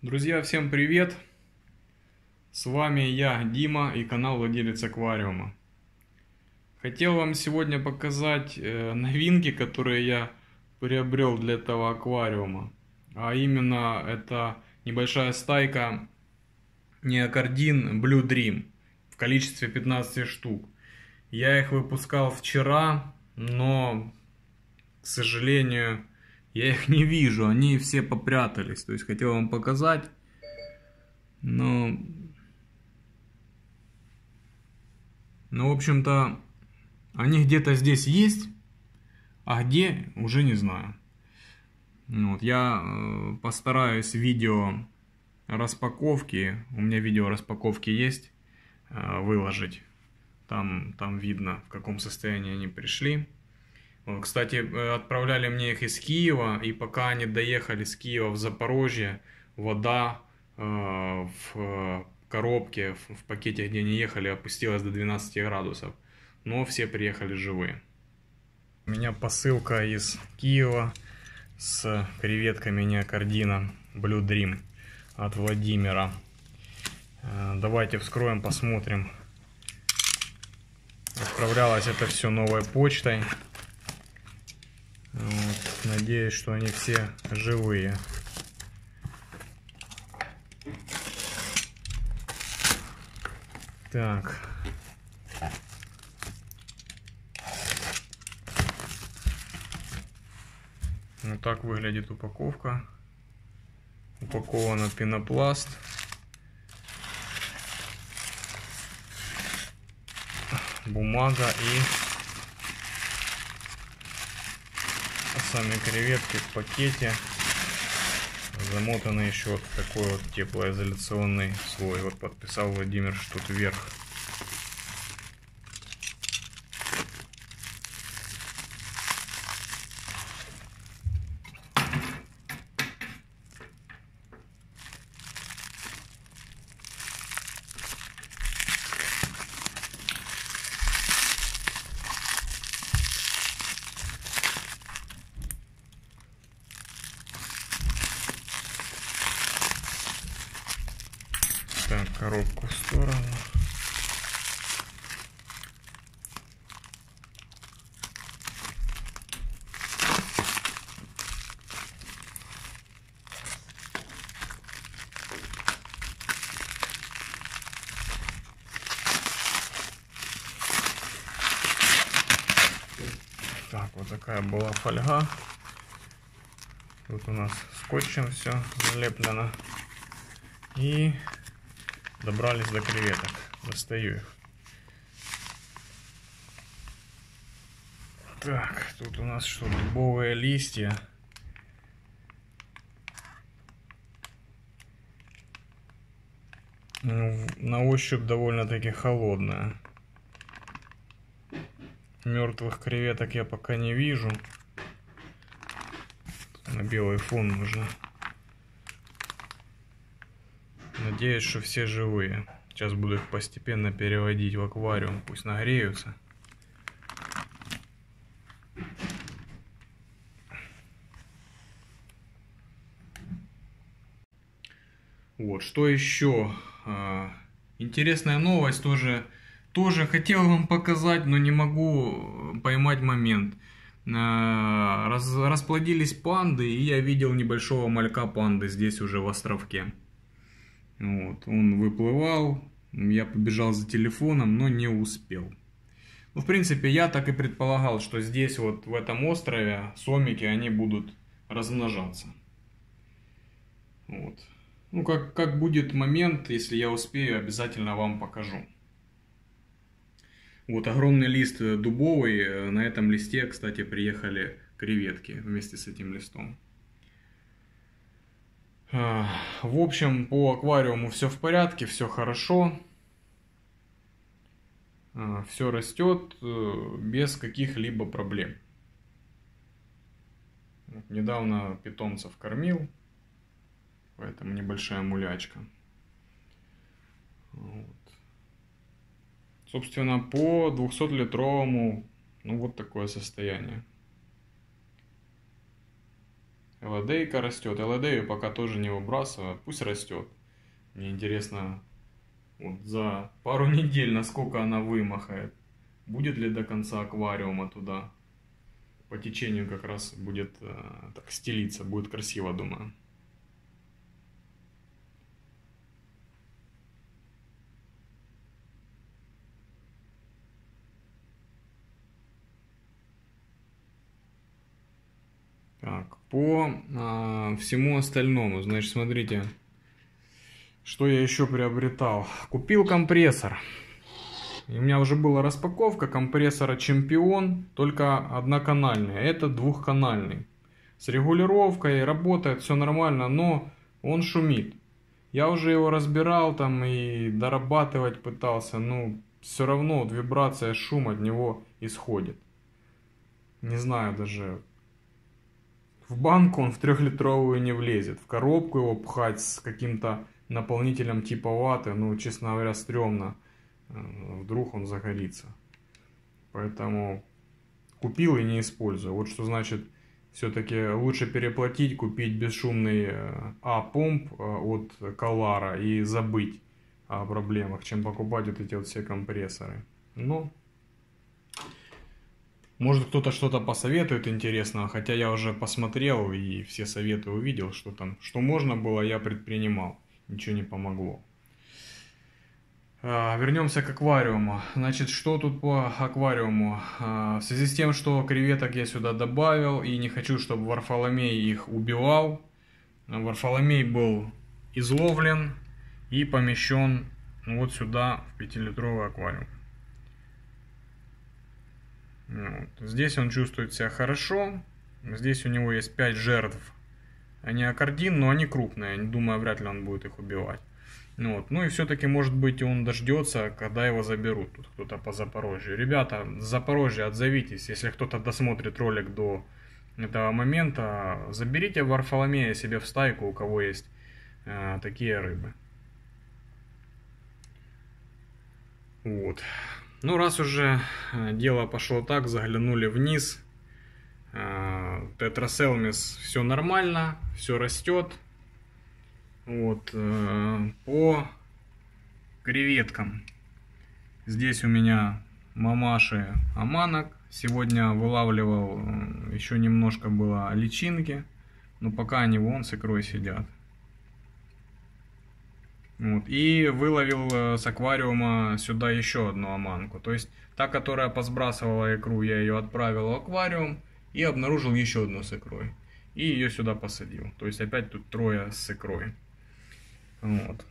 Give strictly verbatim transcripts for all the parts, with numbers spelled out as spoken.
Друзья, всем привет! С вами я, Дима, и канал Владелец Аквариума. Хотел вам сегодня показать э, новинки, которые я приобрел для этого аквариума. А именно, это небольшая стайка неокардин Blue Dream в количестве пятнадцати штук. Я их выпускал вчера, но, к сожалению, я их не вижу, они все попрятались. То есть хотел вам показать, но, ну, в общем-то, они где-то здесь есть, а где, уже не знаю. Вот, я э, постараюсь видео распаковки, у меня видео распаковки есть, э, выложить. Там, там видно, в каком состоянии они пришли. Вот, кстати, отправляли мне их из Киева, и пока они доехали с Киева в Запорожье, вода э, в коробке, в, в пакете, где они ехали, опустилась до двенадцати градусов. Но все приехали живые. У меня посылка из Киева с креветками неокардина Blue Dream от Владимира. Э, давайте вскроем, посмотрим. Отправлялось это все новой почтой. Вот. Надеюсь, что они все живые. Так. Вот так выглядит упаковка. Упакована пенопласт. Бумага и сами креветки в пакете замотаны еще вот в такой вот теплоизоляционный слой. Вот подписал Владимир, что тут вверх. Так, коробку в сторону. Так, вот такая была фольга. Тут у нас скотчем все залеплено. И добрались до креветок. Достаю их. Так, тут у нас что, дубовые листья. Ну, на ощупь довольно-таки холодная. Мертвых креветок я пока не вижу. На белый фон нужно. Надеюсь, что все живые. Сейчас буду их постепенно переводить в аквариум. Пусть нагреются. Вот, что еще? Интересная новость тоже. Тоже хотел вам показать, но не могу поймать момент. Раз, расплодились панды, и я видел небольшого малька панды здесь уже в островке. Вот, он выплывал, я побежал за телефоном, но не успел. Ну, в принципе, я так и предполагал, что здесь вот в этом острове сомики, они будут размножаться. Вот. Ну, как, как будет момент, если я успею, обязательно вам покажу. Вот огромный лист дубовый, на этом листе, кстати, приехали креветки вместе с этим листом. В общем, по аквариуму все в порядке, все хорошо. Все растет без каких-либо проблем. Недавно питомцев кормил, поэтому небольшая мулячка. Вот. Собственно, по двухсотлитровому, ну, вот такое состояние. ЛД-ка растет. ЛД пока тоже не выбрасываю. Пусть растет. Мне интересно, вот за пару недель, насколько она вымахает. Будет ли до конца аквариума туда? По течению как раз будет э, так стелиться. Будет красиво, думаю. Так, по а, всему остальному, значит, смотрите, что я еще приобретал. Купил компрессор. И у меня уже была распаковка компрессора Чемпион, только одноканальный. Это двухканальный. С регулировкой работает, все нормально, но он шумит. Я уже его разбирал там и дорабатывать пытался, но все равно вот вибрация, шум от него исходит. Не знаю даже... В банку он в трехлитровую не влезет. В коробку его пхать с каким-то наполнителем типа ваты, ну, честно говоря, стрёмно. Вдруг он загорится. Поэтому купил и не использую. Вот что значит, все-таки лучше переплатить, купить бесшумный А-помп от Колара и забыть о проблемах, чем покупать вот эти вот все компрессоры. Но... Может, кто-то что-то посоветует интересного, хотя я уже посмотрел и все советы увидел, что там, что можно было, я предпринимал. Ничего не помогло. А, вернемся к аквариуму. Значит, что тут по аквариуму? А, в связи с тем, что креветок я сюда добавил и не хочу, чтобы Варфоломей их убивал, Варфоломей был изловлен и помещен вот сюда, в пятилитровый аквариум. Вот. Здесь он чувствует себя хорошо. Здесь у него есть пять жертв. Они аккордин, но они крупные. Думаю, вряд ли он будет их убивать. Вот. Ну и все-таки, может быть, он дождется, когда его заберут. Тут кто-то по Запорожью. Ребята, с Запорожья отзовитесь. Если кто-то досмотрит ролик до этого момента, заберите Варфоломея себе в стайку, у кого есть э, такие рыбы. Вот. Ну, раз уже дело пошло так, заглянули вниз, Тетрасэлмис все нормально, все растет. Вот. По креветкам. Здесь у меня мамаши аманок. Сегодня вылавливал, еще немножко было личинки, но пока они вон с икрой сидят. Вот. И выловил с аквариума сюда еще одну аманку. То есть та, которая посбрасывала икру, я ее отправил в аквариум и обнаружил еще одну с икрой. И ее сюда посадил. То есть опять тут трое с икрой. Вот.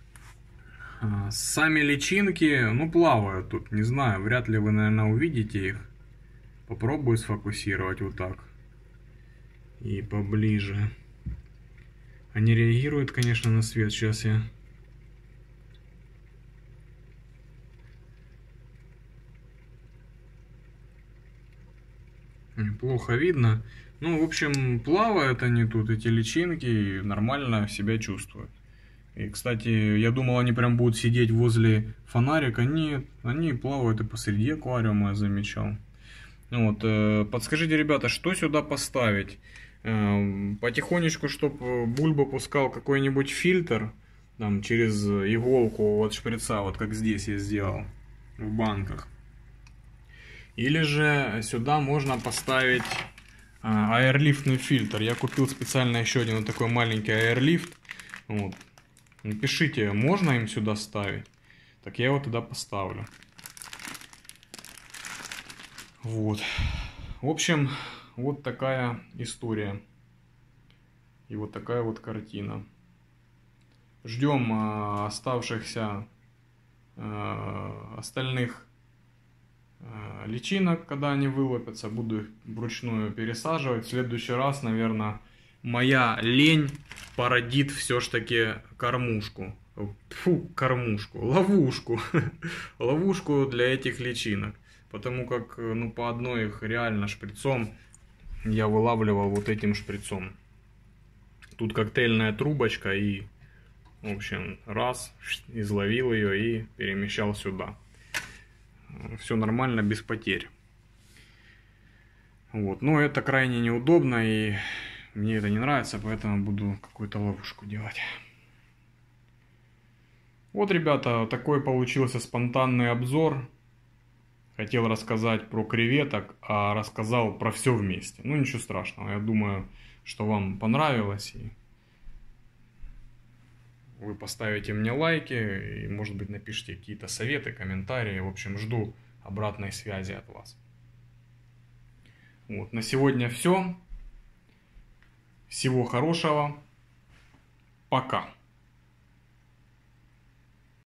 Сами личинки, ну, плавают тут. Не знаю, вряд ли вы, наверное, увидите их. Попробую сфокусировать вот так. И поближе. Они реагируют, конечно, на свет. Сейчас я... Плохо видно. Ну, в общем, плавают они тут, эти личинки, и нормально себя чувствуют. И, кстати, я думал, они прям будут сидеть возле фонарика. Нет, они плавают и посреди аквариума, я замечал. Вот, э, подскажите, ребята, что сюда поставить? Э, потихонечку, чтобы бульба пускал какой-нибудь фильтр, там, через иголку от шприца, вот как здесь я сделал, в банках. Или же сюда можно поставить аэрлифтный фильтр. Я купил специально еще один вот такой маленький аэрлифт. Вот. Напишите, можно им сюда ставить. Так я его туда поставлю. Вот. В общем, вот такая история. И вот такая вот картина. Ждем э, оставшихся э, остальных личинок, когда они вылупятся, буду их вручную пересаживать. В следующий раз, наверное, моя лень породит все ж таки кормушку. Фу, кормушку, ловушку. Ловушку для этих личинок. Потому как, ну, по одной их реально шприцом я вылавливал вот этим шприцом. Тут коктейльная трубочка и, в общем, раз, изловил ее и перемещал сюда. Все нормально, без потерь. Вот. Но это крайне неудобно и мне это не нравится, поэтому буду какую-то ловушку делать. Вот, ребята, такой получился спонтанный обзор. Хотел рассказать про креветок, а рассказал про все вместе. Ну, ничего страшного. Я думаю, что вам понравилось. И вы поставите мне лайки. И, может быть, напишите какие-то советы, комментарии. В общем, жду обратной связи от вас. Вот, на сегодня все. Всего хорошего. Пока.